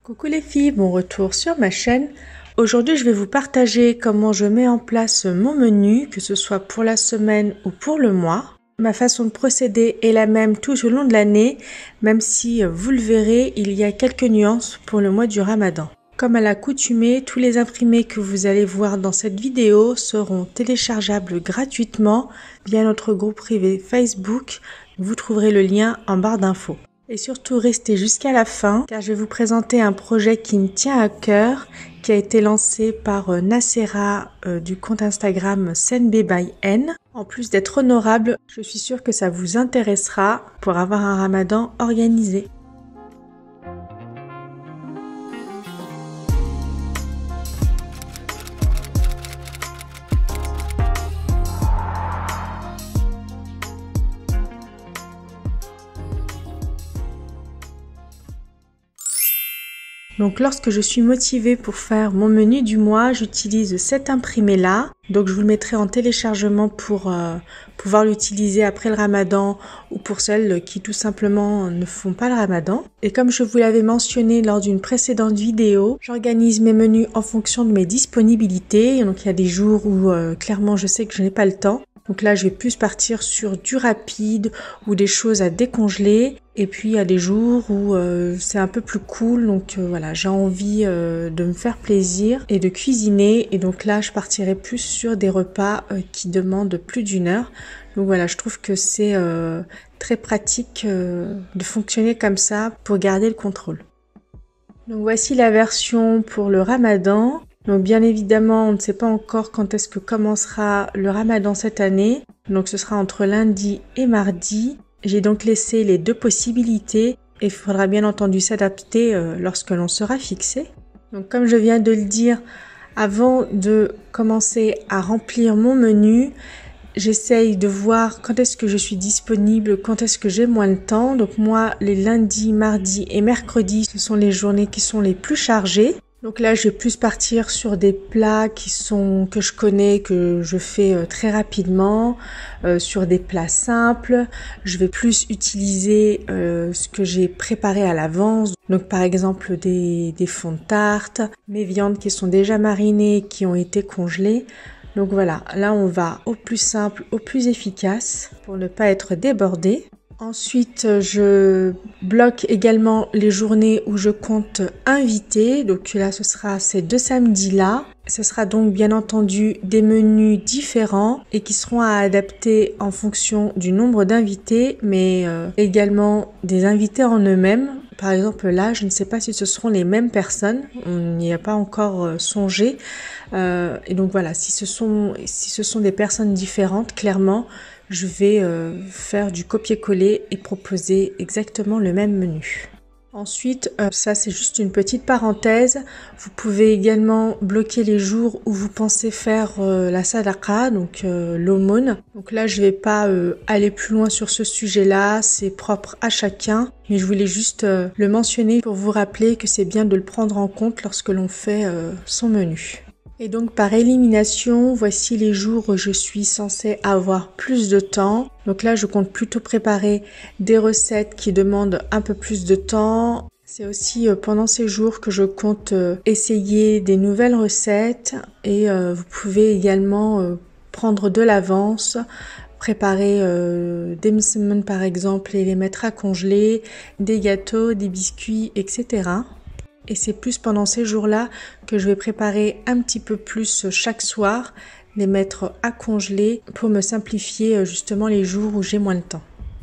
Coucou les filles, bon retour sur ma chaîne. Aujourd'hui je vais vous partager comment je mets en place mon menu, que ce soit pour la semaine ou pour le mois. Ma façon de procéder est la même tout au long de l'année, même si vous le verrez, il y a quelques nuances pour le mois du Ramadan. Comme à l'accoutumée, tous les imprimés que vous allez voir dans cette vidéo seront téléchargeables gratuitement via notre groupe privé Facebook. Vous trouverez le lien en barre d'infos. Et surtout, restez jusqu'à la fin car je vais vous présenter un projet qui me tient à cœur, qui a été lancé par Nacera du compte Instagram Senbe by N. En plus d'être honorable, je suis sûre que ça vous intéressera pour avoir un Ramadan organisé. Donc lorsque je suis motivée pour faire mon menu du mois, j'utilise cet imprimé-là. Donc je vous le mettrai en téléchargement pour pouvoir l'utiliser après le Ramadan ou pour celles qui tout simplement ne font pas le Ramadan. Et comme je vous l'avais mentionné lors d'une précédente vidéo, j'organise mes menus en fonction de mes disponibilités. Donc il y a des jours où clairement je sais que je n'ai pas le temps. Donc là, je vais plus partir sur du rapide ou des choses à décongeler. Et puis, il y a des jours où c'est un peu plus cool. Donc voilà, j'ai envie de me faire plaisir et de cuisiner. Et donc là, je partirai plus sur des repas qui demandent plus d'une heure. Donc voilà, je trouve que c'est très pratique de fonctionner comme ça pour garder le contrôle. Donc voici la version pour le Ramadan. Donc bien évidemment, on ne sait pas encore quand est-ce que commencera le Ramadan cette année. Donc ce sera entre lundi et mardi. J'ai donc laissé les deux possibilités et il faudra bien entendu s'adapter lorsque l'on sera fixé. Donc comme je viens de le dire, avant de commencer à remplir mon menu, j'essaye de voir quand est-ce que je suis disponible, quand est-ce que j'ai moins de temps. Donc moi, les lundis, mardis et mercredis, ce sont les journées qui sont les plus chargées. Donc là, je vais plus partir sur des plats que je connais, que je fais très rapidement, sur des plats simples. Je vais plus utiliser ce que j'ai préparé à l'avance. Donc par exemple des fonds de tarte, mes viandes qui sont déjà marinées, qui ont été congelées. Donc voilà, là on va au plus simple, au plus efficace pour ne pas être débordé. Ensuite, je bloque également les journées où je compte inviter. Donc là, ce sera ces deux samedis-là. Ce sera donc bien entendu des menus différents et qui seront à adapter en fonction du nombre d'invités, mais également des invités en eux-mêmes. Par exemple, là, je ne sais pas si ce seront les mêmes personnes. On n'y a pas encore songé. Et donc voilà, si ce sont des personnes différentes, clairement, je vais faire du copier-coller et proposer exactement le même menu. Ensuite, ça c'est juste une petite parenthèse. Vous pouvez également bloquer les jours où vous pensez faire la sadaqa, donc l'aumône. Donc là, je vais pas aller plus loin sur ce sujet-là, c'est propre à chacun. Mais je voulais juste le mentionner pour vous rappeler que c'est bien de le prendre en compte lorsque l'on fait son menu. Et donc par élimination, voici les jours où je suis censée avoir plus de temps. Donc là, je compte plutôt préparer des recettes qui demandent un peu plus de temps. C'est aussi pendant ces jours que je compte essayer des nouvelles recettes et vous pouvez également prendre de l'avance, préparer des msemen par exemple et les mettre à congeler, des gâteaux, des biscuits, etc. Et c'est plus pendant ces jours-là que je vais préparer un petit peu plus chaque soir, les mettre à congeler pour me simplifier justement les jours où j'ai moins de temps.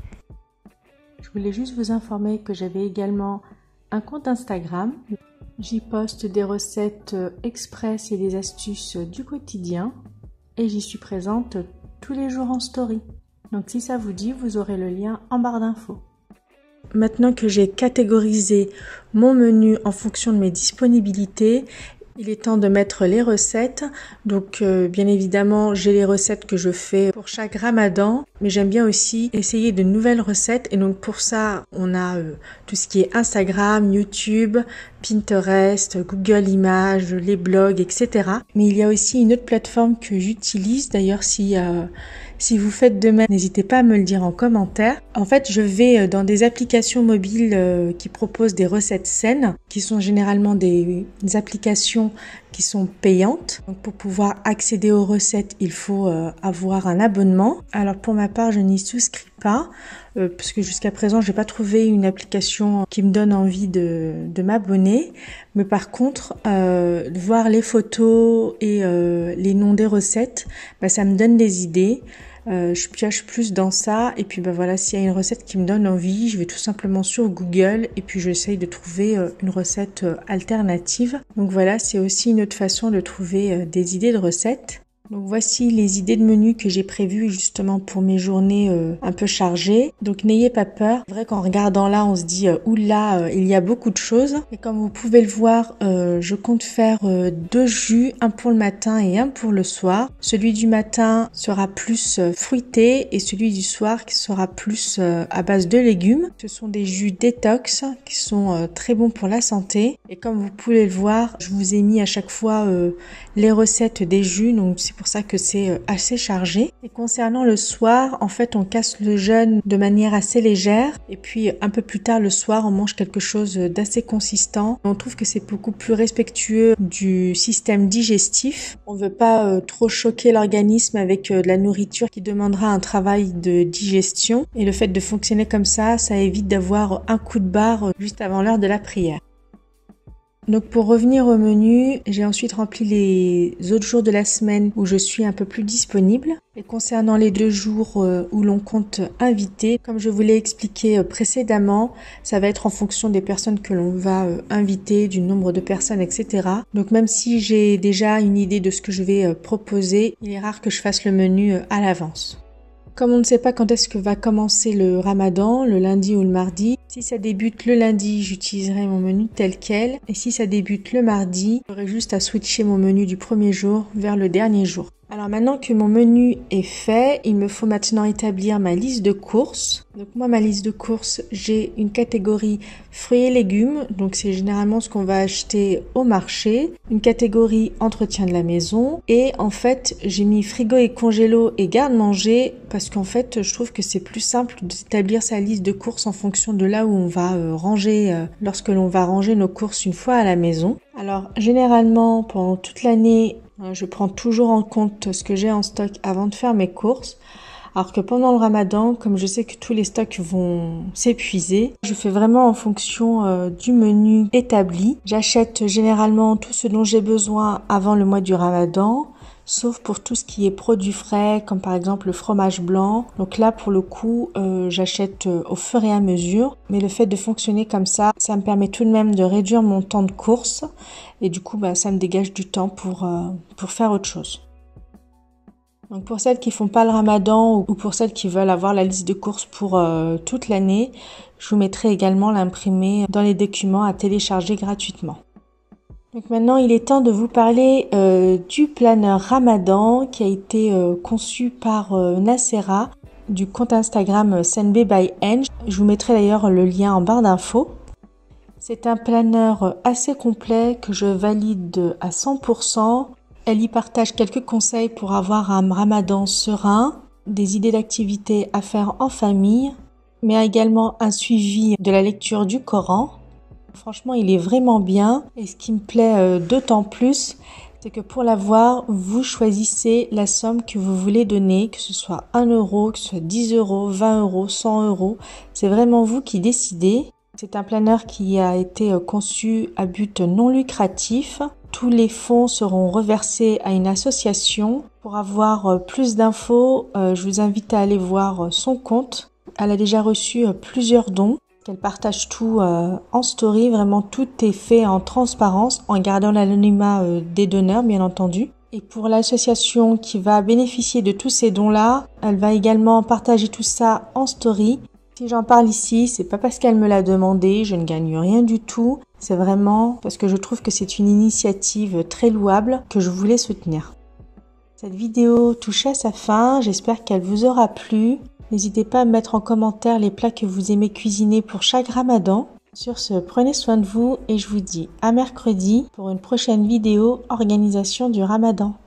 Je voulais juste vous informer que j'avais également un compte Instagram. J'y poste des recettes express et des astuces du quotidien et j'y suis présente tous les jours en story. Donc si ça vous dit, vous aurez le lien en barre d'infos. Maintenant que j'ai catégorisé mon menu en fonction de mes disponibilités, il est temps de mettre les recettes. Donc bien évidemment, j'ai les recettes que je fais pour chaque Ramadan, mais j'aime bien aussi essayer de nouvelles recettes. Et donc pour ça, on a tout ce qui est Instagram, YouTube, Pinterest, Google Images, les blogs, etc. Mais il y a aussi une autre plateforme que j'utilise. D'ailleurs, si Si vous faites de même, n'hésitez pas à me le dire en commentaire. En fait, je vais dans des applications mobiles qui proposent des recettes saines, qui sont généralement des applications qui sont payantes. Donc pour pouvoir accéder aux recettes, il faut avoir un abonnement. Alors pour ma part, je n'y souscris pas parce que jusqu'à présent, j'ai pas trouvé une application qui me donne envie de m'abonner. Mais par contre, voir les photos et les noms des recettes, ça me donne des idées. Je pioche plus dans ça et puis voilà, s'il y a une recette qui me donne envie, je vais tout simplement sur Google et puis j'essaye de trouver une recette alternative. Donc voilà, c'est aussi une autre façon de trouver des idées de recettes. Donc voici les idées de menus que j'ai prévues justement pour mes journées un peu chargées. Donc n'ayez pas peur. C'est vrai qu'en regardant là, on se dit oula, il y a beaucoup de choses. Et comme vous pouvez le voir, je compte faire 2 jus, un pour le matin et un pour le soir. Celui du matin sera plus fruité et celui du soir qui sera plus à base de légumes. Ce sont des jus détox qui sont très bons pour la santé. Et comme vous pouvez le voir, je vous ai mis à chaque fois les recettes des jus. Donc c'est pour ça que c'est assez chargé. Et concernant le soir, en fait, on casse le jeûne de manière assez légère. Et puis, un peu plus tard le soir, on mange quelque chose d'assez consistant. On trouve que c'est beaucoup plus respectueux du système digestif. On veut pas trop choquer l'organisme avec de la nourriture qui demandera un travail de digestion. Et le fait de fonctionner comme ça évite d'avoir un coup de barre juste avant l'heure de la prière. Donc pour revenir au menu, j'ai ensuite rempli les autres jours de la semaine où je suis un peu plus disponible. Et concernant les 2 jours où l'on compte inviter, comme je vous l'ai expliqué précédemment, ça va être en fonction des personnes que l'on va inviter, du nombre de personnes, etc. Donc même si j'ai déjà une idée de ce que je vais proposer, il est rare que je fasse le menu à l'avance. Comme on ne sait pas quand est-ce que va commencer le ramadan, le lundi ou le mardi, si ça débute le lundi, j'utiliserai mon menu tel quel. Et si ça débute le mardi, j'aurai juste à switcher mon menu du premier jour vers le dernier jour. Alors maintenant que mon menu est fait, il me faut maintenant établir ma liste de courses. Donc moi, ma liste de courses, j'ai une catégorie fruits et légumes. Donc c'est généralement ce qu'on va acheter au marché. Une catégorie entretien de la maison. Et en fait, j'ai mis frigo et congélo et garde-manger parce qu'en fait, je trouve que c'est plus simple d'établir sa liste de courses en fonction de là où on va ranger lorsque l'on va ranger nos courses une fois à la maison. Alors généralement, pendant toute l'année, je prends toujours en compte ce que j'ai en stock avant de faire mes courses. Alors que pendant le ramadan, comme je sais que tous les stocks vont s'épuiser, je fais vraiment en fonction du menu établi. J'achète généralement tout ce dont j'ai besoin avant le mois du ramadan, sauf pour tout ce qui est produits frais, comme par exemple le fromage blanc. Donc là, pour le coup, j'achète au fur et à mesure. Mais le fait de fonctionner comme ça me permet tout de même de réduire mon temps de course. Et du coup, ça me dégage du temps pour faire autre chose. Donc pour celles qui font pas le ramadan ou pour celles qui veulent avoir la liste de courses pour toute l'année, je vous mettrai également l'imprimé dans les documents à télécharger gratuitement. Donc maintenant, il est temps de vous parler du planeur Ramadan qui a été conçu par Nacera du compte Instagram Senbei by Ange. Je vous mettrai d'ailleurs le lien en barre d'infos. C'est un planeur assez complet que je valide à 100%. Elle y partage quelques conseils pour avoir un ramadan serein, des idées d'activités à faire en famille, mais également un suivi de la lecture du Coran. Franchement, il est vraiment bien et ce qui me plaît d'autant plus, c'est que pour l'avoir, vous choisissez la somme que vous voulez donner, que ce soit 1 euro, que ce soit 10 euros, 20 euros, 100 euros. C'est vraiment vous qui décidez. C'est un planeur qui a été conçu à but non lucratif. Tous les fonds seront reversés à une association. Pour avoir plus d'infos, je vous invite à aller voir son compte. Elle a déjà reçu plusieurs dons. Elle partage tout en story. Vraiment, tout est fait en transparence, en gardant l'anonymat des donneurs, bien entendu. Et pour l'association qui va bénéficier de tous ces dons-là, elle va également partager tout ça en story. Si j'en parle ici, c'est pas parce qu'elle me l'a demandé, je ne gagne rien du tout. C'est vraiment parce que je trouve que c'est une initiative très louable que je voulais soutenir. Cette vidéo touche à sa fin, j'espère qu'elle vous aura plu. N'hésitez pas à mettre en commentaire les plats que vous aimez cuisiner pour chaque ramadan. Sur ce, prenez soin de vous et je vous dis à mercredi pour une prochaine vidéo organisation du ramadan.